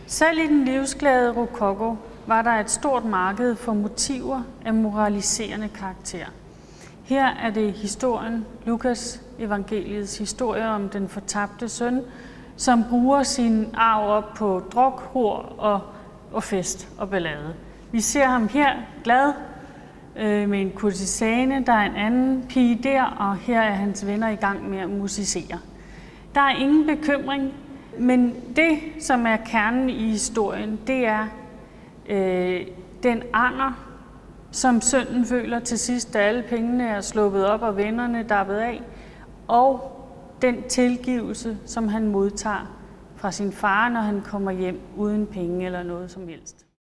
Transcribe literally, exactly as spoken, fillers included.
Selv i den livsglade rokoko var der et stort marked for motiver af moraliserende karakter. Her er det historien, Lukas evangeliets historie om den fortabte søn, som bruger sin arv op på druk, hor og, og fest og ballade. Vi ser ham her glad øh, med en kurtisane, der er en anden pige der, og her er hans venner i gang med at musicere. Der er ingen bekymring, men det, som er kernen i historien, det er øh, den anger, som sønnen føler til sidst, da alle pengene er sluppet op og vennerne dappet af, og den tilgivelse, som han modtager fra sin far, når han kommer hjem uden penge eller noget som helst.